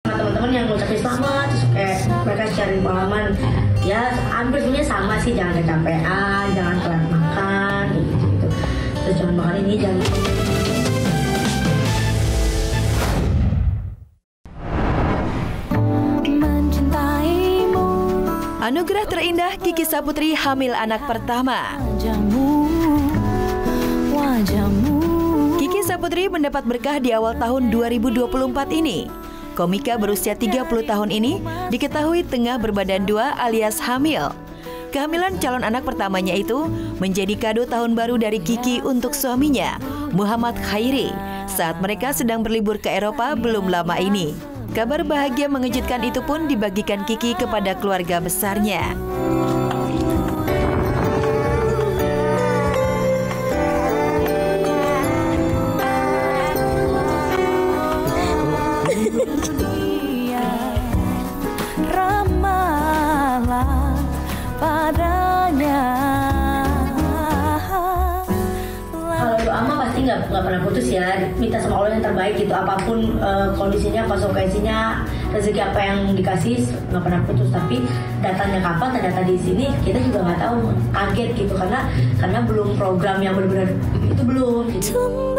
teman-teman yang ngucapin selamat, terus kayak mereka sharing pengalaman. Ya hampir semuanya sama sih, jangan kecapean, jangan telat makan, gitu. Terus jangan makan ini, jangan. Anugerah terindah Kiki Saputri hamil anak pertama. Kiki Saputri mendapat berkah di awal tahun 2024 ini. Komika berusia 30 tahun ini diketahui tengah berbadan 2 alias hamil. Kehamilan calon anak pertamanya itu menjadi kado tahun baru dari Kiki untuk suaminya, Muhammad Khairi, saat mereka sedang berlibur ke Eropa belum lama ini. Kabar bahagia mengejutkan itu pun dibagikan Kiki kepada keluarga besarnya. Nggak pernah putus ya, minta sama Allah yang terbaik gitu, apapun kondisinya, konsekuensinya, rezeki apa yang dikasih nggak pernah putus. Tapi datanya kapan, ternyata di sini kita juga nggak tahu, kaget gitu karena belum program yang benar-benar itu belum. Gitu.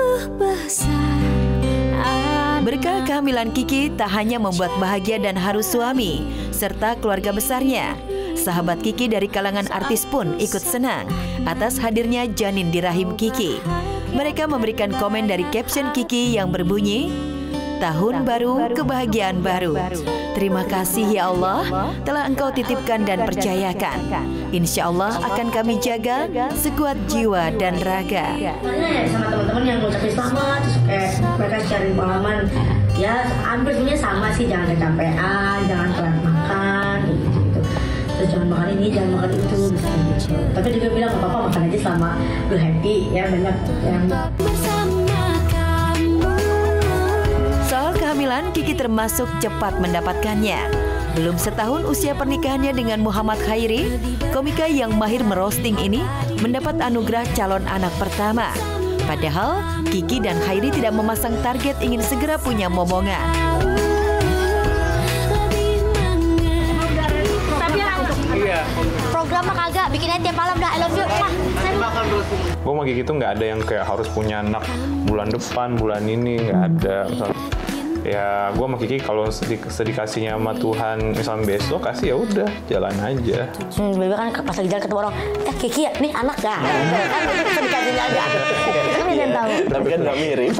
Berkah kehamilan Kiki tak hanya membuat bahagia dan haru suami serta keluarga besarnya. Sahabat Kiki dari kalangan artis pun ikut senang atas hadirnya janin di rahim Kiki. Mereka memberikan komen dari caption Kiki yang berbunyi, "Tahun baru, kebahagiaan baru. Terima kasih ya Allah telah Engkau titipkan dan percayakan. Insya Allah akan kami jaga sekuat jiwa dan raga." Karena ya sama teman-teman yang ngucapin selamat, terus kayak mereka sharing pengalaman. Ya hampir semuanya sama sih, jangan kecapean, jangan telat makan, gitu. Terus jangan makan ini, jangan makan itu, gitu. Tapi juga bilang nggak apa-apa, makan aja selama lu happy ya, banyak yang. Soal kehamilan, Kiki termasuk cepat mendapatkannya. Belum setahun usia pernikahannya dengan Muhammad Khairi, komika yang mahir merosting ini mendapat anugerah calon anak pertama. Padahal, Kiki dan Khairi tidak memasang target ingin segera punya momongan. Program mah kagak, bikin aja tiap malam dah, I love you. Gue sama Kiki tuh nggak ada yang kayak harus punya anak bulan depan, bulan ini, nggak ada. Ya gue sama Kiki kalau sedikasihnya sama Tuhan, misalnya besok kasih ya udah jalan aja. Bebe kan pas lagi jalan ketemu orang, Kiki ya, nih anak gak? Kan sedikasihnya aja. Kan yang tahu. Tapi kan nggak mirip.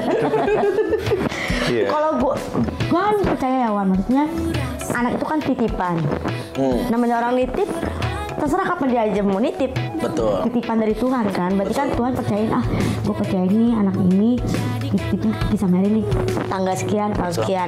Kalau gue kan percaya ya Wan, maksudnya anak itu kan titipan. Namanya orang nitip, terserah kapan dia aja mau nitip. Betul. Titipan dari Tuhan kan, berarti kan Tuhan percayain, gue percaya ini anak ini itu disamerin nih tanggal sekian, tahun sekian.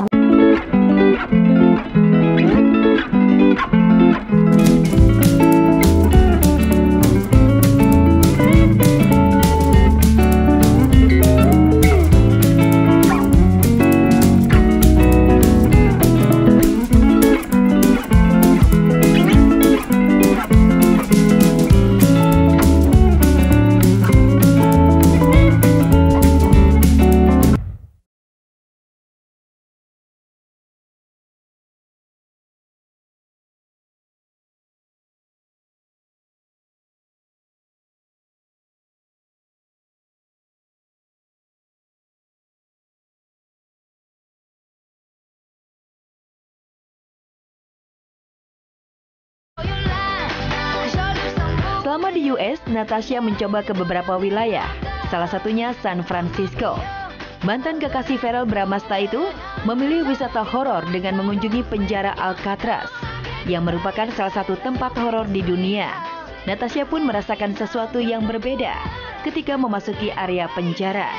Selama di US, Natasha mencoba ke beberapa wilayah, salah satunya San Francisco. Mantan kekasih Verrell Bramasta itu memilih wisata horor dengan mengunjungi penjara Alcatraz, yang merupakan salah satu tempat horor di dunia. Natasha pun merasakan sesuatu yang berbeda ketika memasuki area penjara.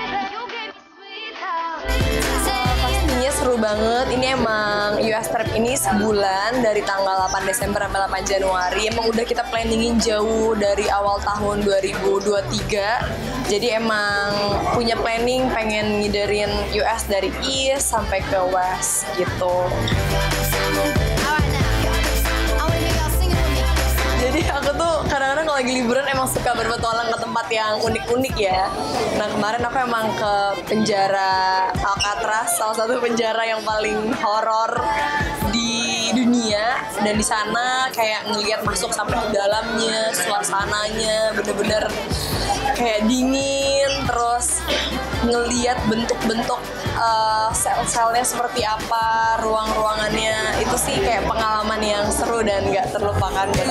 Pastinya seru banget. Ini emang US trip ini sebulan dari tanggal 8 Desember sampai 8 Januari. Emang udah kita planningin jauh dari awal tahun 2023. Jadi emang punya planning pengen ngiderin US dari East sampai ke West gitu. Jadi aku tuh kadang-kadang kalau lagi liburan emang suka berpetualang ke tempat yang unik-unik ya. Nah kemarin aku emang ke penjara Alcatraz, salah satu penjara yang paling horor di dunia, dan di sana kayak ngelihat masuk sampai ke dalamnya, suasananya bener-bener kayak dingin, terus ngelihat bentuk-bentuk sel-selnya seperti apa, ruang-ruangannya. Itu sih kayak pengalaman yang seru dan gak terlupakan gitu.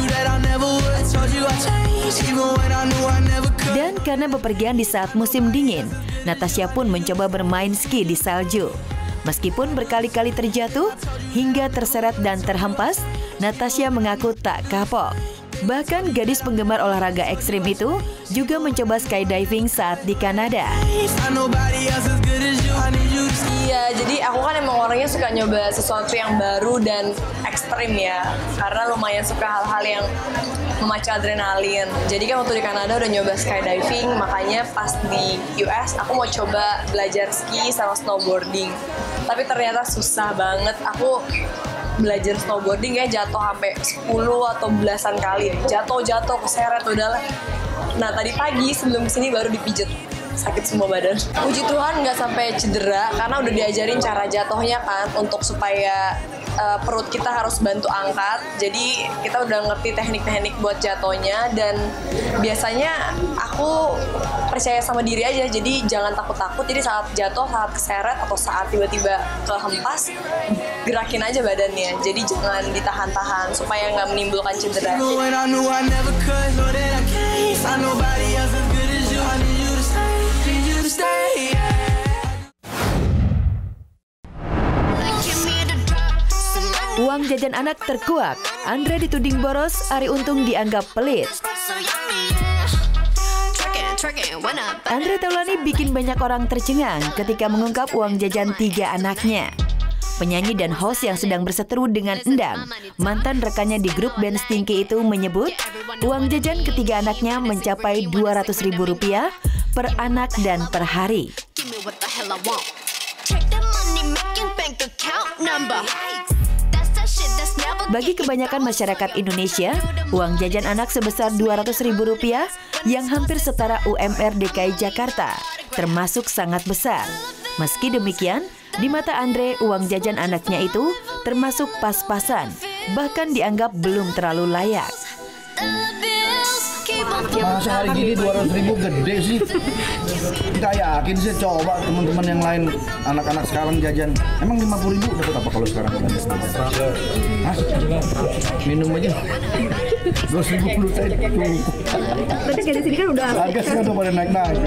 Dan karena bepergian di saat musim dingin, Natasha pun mencoba bermain ski di salju. Meskipun berkali-kali terjatuh hingga terseret dan terhempas, Natasha mengaku tak kapok. Bahkan gadis penggemar olahraga ekstrim itu juga mencoba skydiving saat di Kanada. Iya, jadi aku kan emang orangnya suka nyoba sesuatu yang baru dan ekstrim ya. Karena lumayan suka hal-hal yang memacu adrenalin. Jadi kan waktu di Kanada udah nyoba skydiving, makanya pas di US aku mau coba belajar ski sama snowboarding. Tapi ternyata susah banget. Aku belajar snowboarding ya jatuh sampai 10 atau belasan kali. Jatuh, keseret, udahlah. Nah tadi pagi sebelum kesini baru dipijet. Sakit semua badan. Puji Tuhan nggak sampai cedera karena udah diajarin cara jatuhnya kan untuk supaya perut kita harus bantu angkat. Jadi kita udah ngerti teknik-teknik buat jatuhnya, dan biasanya aku percaya sama diri aja. Jadi jangan takut-takut. Jadi saat jatuh, saat keseret atau saat tiba-tiba kehempas, gerakin aja badannya. Jadi jangan ditahan-tahan supaya nggak menimbulkan cedera. Uang jajan anak terkuak, Andre dituding boros, Arie Untung dianggap pelit. Andre Taulany bikin banyak orang tercengang ketika mengungkap uang jajan 3 anaknya. Penyanyi dan host yang sedang berseteru dengan Endang, mantan rekannya di grup band Stinky itu menyebut uang jajan ketiga anaknya mencapai Rp200.000 per anak dan per hari. Bagi kebanyakan masyarakat Indonesia, uang jajan anak sebesar Rp200.000 yang hampir setara UMR DKI Jakarta termasuk sangat besar. Meski demikian, di mata Andre, uang jajan anaknya itu termasuk pas-pasan, bahkan dianggap belum terlalu layak. Masa hari gini 200.000 gede sih. Nggak yakin sih, coba teman-teman yang lain, anak-anak sekarang jajan. Emang 50.000 dapat apa kalau sekarang? Hah? Minum aja 2.000 perlu saya tuh. Berarti kayak di sini kan udah harga sekarang udah pada naik-naik.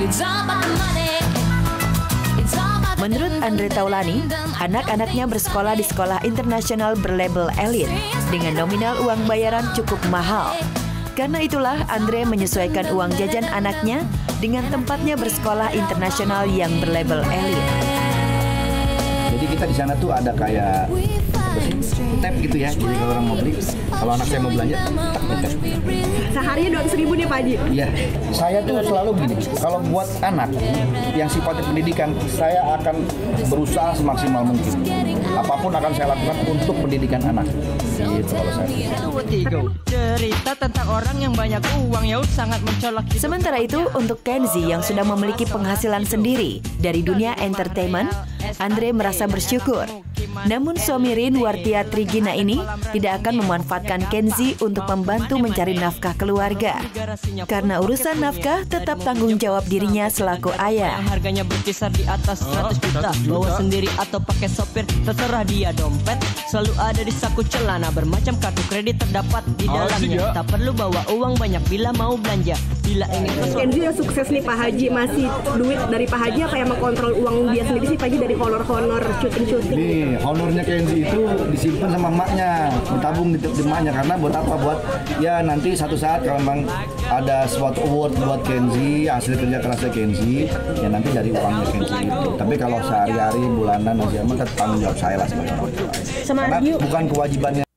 Menurut Andre Taulany, anak-anaknya bersekolah di sekolah internasional berlabel elit dengan nominal uang bayaran cukup mahal. Karena itulah Andre menyesuaikan uang jajan anaknya dengan tempatnya bersekolah internasional yang berlabel elit. Jadi kita di sana tuh ada kayak tab gitu ya. Jadi kalau orang mau beli, kalau anak saya mau belanja, tak. seharinya 200.000 nih Pak Haji. Iya, saya tuh selalu gini. Kalau buat anak yang sifatnya pendidikan, saya akan berusaha semaksimal mungkin. Apapun akan saya lakukan untuk pendidikan anak. Gitu kalau saya. Cerita tentang orang yang banyak uang ya sangat mencolok. Sementara itu, untuk Kenzi yang sudah memiliki penghasilan sendiri dari dunia entertainment, Andre merasa bersyukur. Namun suami Rin, Wartia Trigina ini tidak akan memanfaatkan Kenzi untuk membantu mencari nafkah keluarga. Karena urusan nafkah tetap tanggung jawab dirinya selaku ayah. Harganya berkisar di atas 100 juta. Bawa sendiri atau pakai sopir, terserah dia. Dompet selalu ada di saku celana. Bermacam kartu kredit terdapat di dalamnya. Tak perlu bawa uang banyak bila mau belanja. Bila ingin Kenzi yang sukses nih Pak Haji, masih duit dari Pak Haji apa yang mengontrol uang dia sendiri sih Pak Haji dari honor-honor syuting-syuting? Nih, honornya Kenzi itu disimpan sama emaknya, ditabung di emaknya karena buat apa? Buat ya nanti satu saat kalau memang ada suatu award buat Kenzi, hasil kerja kerasnya Kenzi, ya nanti dari uangnya Kenzi itu. Tapi kalau sehari-hari, bulanan, masih aman, tanggung jawab saya lah sebagai orang tua. Karena bukan kewajibannya